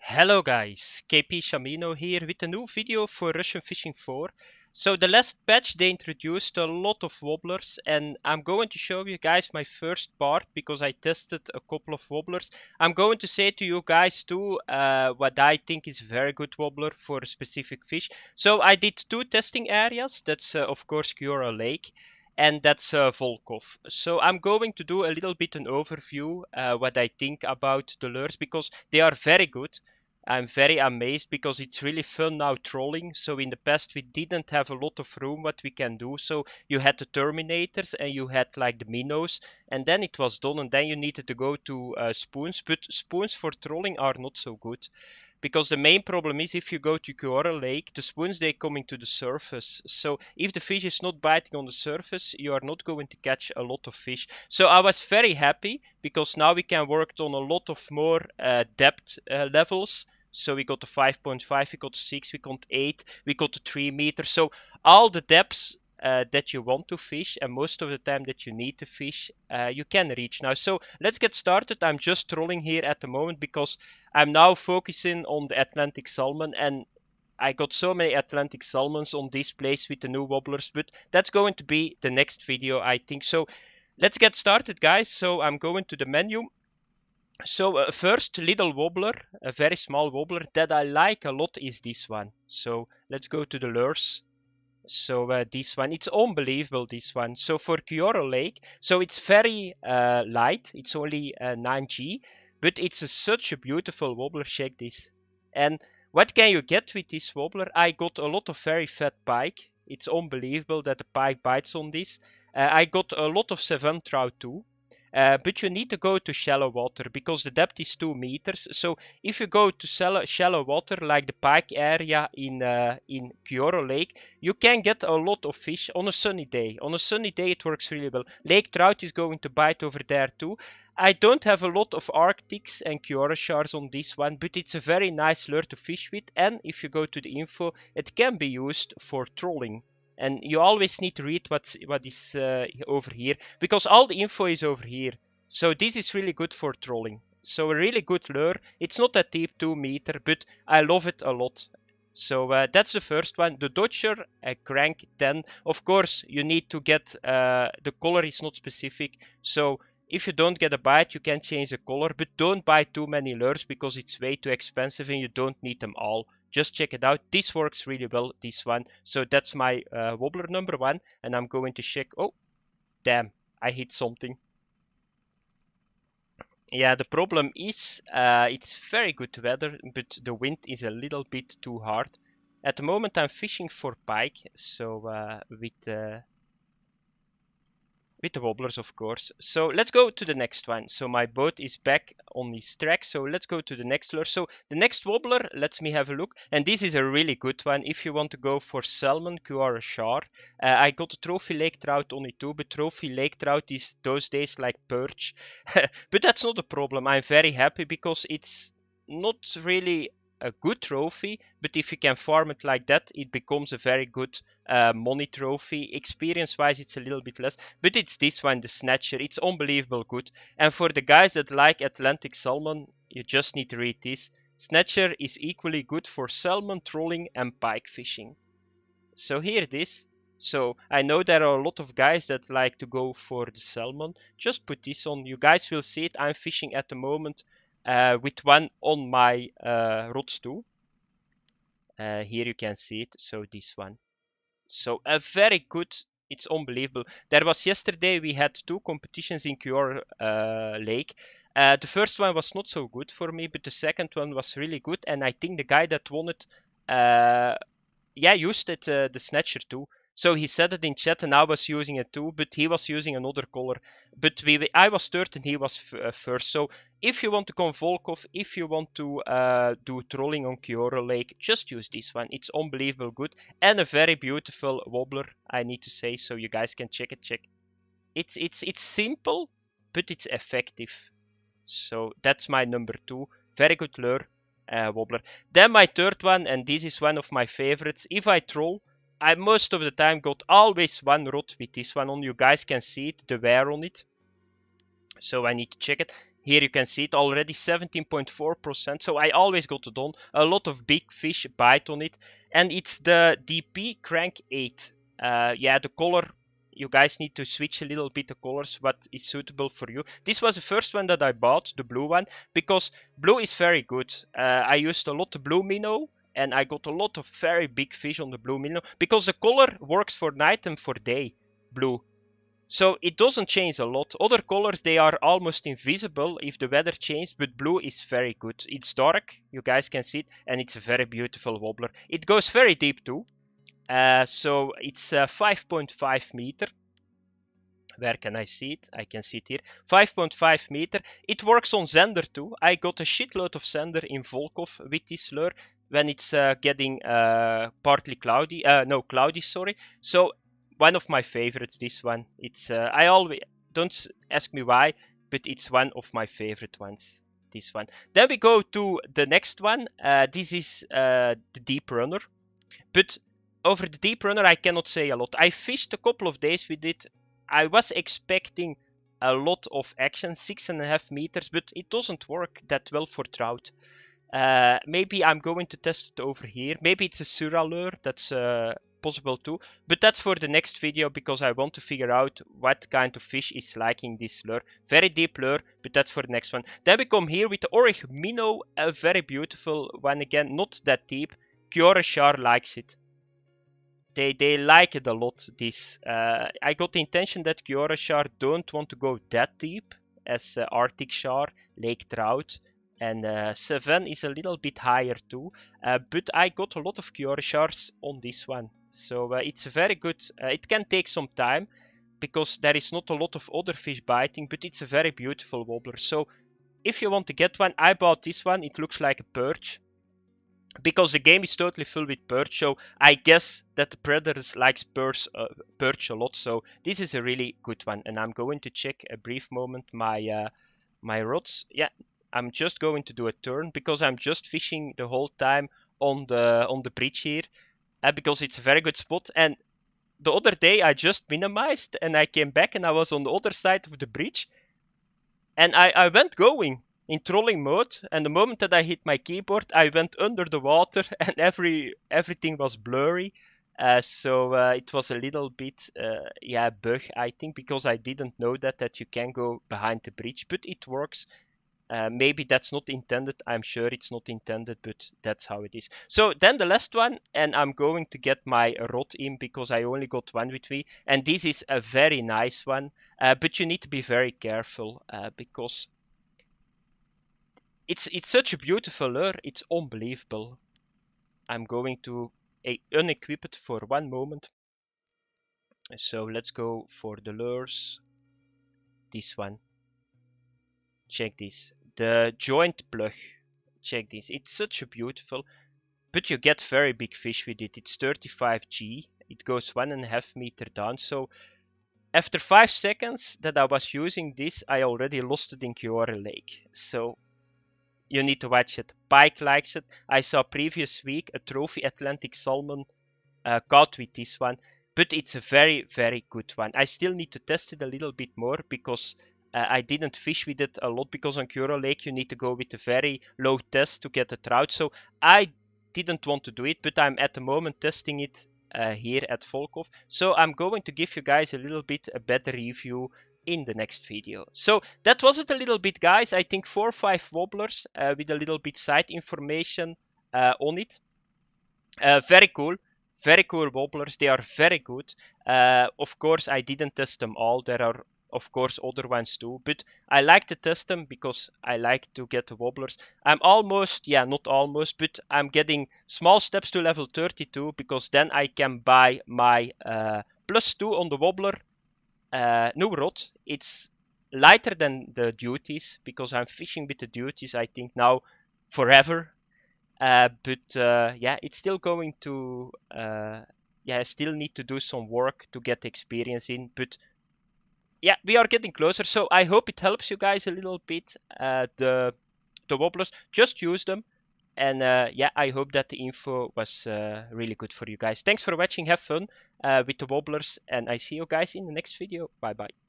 Hello guys, KP Shamino here with a new video for Russian Fishing 4. So the last patch they introduced a lot of wobblers and I'm going to show you guys my first part because I tested a couple of wobblers. I'm going to say to you guys too what I think is very good wobbler for a specific fish. So I did two testing areas, that's of course Kyora Lake and that's Volkov. So I'm going to do a little bit an overview what I think about the lures because they are very good. I'm very amazed because it's really fun now trolling. So in the past we didn't have a lot of room what we can do. So you had the Terminators and you had like the minnows and then it was done and then you needed to go to spoons. But spoons for trolling are not so good. Because the main problem is if you go to Kyora Lake, the spoons they coming to the surface. So if the fish is not biting on the surface, you are not going to catch a lot of fish. So I was very happy because now we can work on a lot of more depth levels. So we got the 5.5, we got the 6, we got 8, we got the 3 meters. So all the depths that you want to fish and most of the time that you need to fish, you can reach now. So let's get started. I'm just trolling here at the moment because I'm now focusing on the Atlantic salmon and I got so many Atlantic salmons on this place with the new wobblers, but that's going to be the next video, I think. So let's get started, guys. So I'm going to the menu. So first little wobbler, a very small wobbler that I like a lot is this one. So let's go to the lures. So this one, it's unbelievable, this one. So for Kyora Lake, so it's very light, it's only 9G, but it's such a beautiful wobbler, check this. And what can you get with this wobbler? I got a lot of very fat pike. It's unbelievable that the pike bites on this. I got a lot of Savant trout too. But you need to go to shallow water because the depth is 2 meters. So if you go to shallow water like the pike area in Kyora Lake, you can get a lot of fish on a sunny day. On a sunny day it works really well. Lake trout is going to bite over there too. I don't have a lot of Arctics and Kyora sharks on this one, but it's a very nice lure to fish with. And if you go to the info, it can be used for trolling. And you always need to read what is over here because all the info is over here. So this is really good for trolling. So a really good lure. It's not that deep, 2 meter, but I love it a lot. So that's the first one. The Dodger Crank 10. Of course, you need to get the color is not specific. So if you don't get a bite, you can change the color, but don't buy too many lures because it's way too expensive and you don't need them all. Just check it out. This works really well, this one. So that's my wobbler number 1 and I'm going to check. Oh, damn, I hit something. Yeah, the problem is it's very good weather, but the wind is a little bit too hard. At the moment I'm fishing for pike, so with the wobblers, of course. So let's go to the next one. So my boat is back on his track. So let's go to the next lure. So the next wobbler, let me have a look. And this is a really good one. If you want to go for salmon, Kyora char. I got a trophy lake trout on it too, but trophy lake trout is those days like perch. But that's not a problem. I'm very happy because it's not really a good trophy, but if you can farm it like that, it becomes a very good money trophy. Experience wise, it's a little bit less, but it's this one, the Snatcher. It's unbelievable good. And for the guys that like Atlantic salmon, you just need to read this. Snatcher is equally good for salmon, trolling, and pike fishing. So here it is. So I know there are a lot of guys that like to go for the salmon. Just put this on. You guys will see it. I'm fishing at the moment with one on my rods too. Here you can see it. So this one. So a very good. It's unbelievable. There was yesterday we had 2 competitions in Kyora Lake. The first one was not so good for me, but the second one was really good. And I think the guy that won it, yeah, used it the Snatcher too. So he said it in chat and I was using it too, but he was using another color. But I was third and he was first. So if you want to come Volkov, if you want to do trolling on Kyora Lake, just use this one. It's unbelievable good and a very beautiful wobbler, I need to say. So you guys can check it. It's simple, but it's effective. So that's my number 2. Very good lure. Wobbler. Then my third one, and this is one of my favorites. If I troll, I most of the time got always one rod with this one on. You guys can see it, the wear on it. So I need to check it. Here you can see it already 17.4%. So I always got it on. A lot of big fish bite on it. And it's the DP Crank 8. Yeah, the color, you guys need to switch a little bit the colors, what is suitable for you. This was the first one that I bought, the blue one, because blue is very good. I used a lot of blue minnow, and I got a lot of very big fish on the blue minnow, because the color works for night and for day, blue. So it doesn't change a lot. Other colors, they are almost invisible if the weather changes, but blue is very good. It's dark, you guys can see it, and it's a very beautiful wobbler. It goes very deep too. So it's 5.5 meter. Where can I see it? I can see it here. 5.5 meter. It works on Zander too. I got a shitload of Zander in Volkov with this lure when it's getting partly cloudy. No, cloudy, sorry. So one of my favorites, this one. It's I always, don't ask me why, but it's one of my favorite ones. This one. Then we go to the next one. This is the Deep Runner. But over the Deep Runner, I cannot say a lot. I fished a couple of days with it. I was expecting a lot of action, 6.5 meters, but it doesn't work that well for trout. Maybe I'm going to test it over here. Maybe it's a Sura lure, that's possible too. But that's for the next video, because I want to figure out what kind of fish is liking this lure. Very deep lure, but that's for the next one. Then we come here with the Orich Minnow, a very beautiful one again, not that deep. Kyorashar likes it. They like it a lot, this. I got the intention that Kyorashar don't want to go that deep as Arctic char, lake trout, and Seven is a little bit higher too. But I got a lot of Kyorashars on this one. So it's very good. It can take some time because there is not a lot of other fish biting, but it's a very beautiful wobbler. So if you want to get one, I bought this one. It looks like a perch, because the game is totally full with perch, so I guess that the Predators likes perch a lot. So this is a really good one, and I'm going to check a brief moment my my rods. Yeah, I'm just going to do a turn because I'm just fishing the whole time on the bridge here, because it's a very good spot. And the other day I just minimized and I came back and I was on the other side of the bridge, and I went going in trolling mode, and the moment that I hit my keyboard, I went under the water and everything was blurry. So it was a little bit, yeah, bug, I think, because I didn't know that you can go behind the bridge, but it works. Maybe that's not intended. I'm sure it's not intended, but that's how it is. So then the last one, and I'm going to get my rod in because I only got one with me, and this is a very nice one, but you need to be very careful because it's such a beautiful lure. It's unbelievable. I'm going to unequip it for one moment. So let's go for the lures. This one. Check this. The joint plug. Check this. It's such a beautiful, but you get very big fish with it. It's 35G. It goes 1.5 meter down. So after 5 seconds that I was using this, I already lost it in Kjore Lake. So you need to watch it. Pike likes it. I saw previous week a trophy Atlantic salmon caught with this one, but it's a very, very good one. I still need to test it a little bit more because I didn't fish with it a lot, because on Kjore Lake you need to go with a very low test to get a trout. So I didn't want to do it, but I'm at the moment testing it here at Volkov. So I'm going to give you guys a little bit a better review in the next video. So that was it a little bit, guys. I think 4 or 5 wobblers with a little bit side information on it. Very cool. Very cool wobblers. They are very good. Of course, I didn't test them all. There are, of course, other ones too. But I like to test them because I like to get the wobblers. I'm almost, yeah, not almost, but I'm getting small steps to level 32, because then I can buy my +2 on the wobbler new rod. It's lighter than the duties, because I'm fishing with the duties, I think, now forever. But yeah, it's still going to, yeah, I still need to do some work to get experience in. But yeah, we are getting closer. So I hope it helps you guys a little bit. The wobblers, just use them. And yeah, I hope that the info was really good for you guys. Thanks for watching. Have fun with the wobblers, and I see you guys in the next video. Bye bye.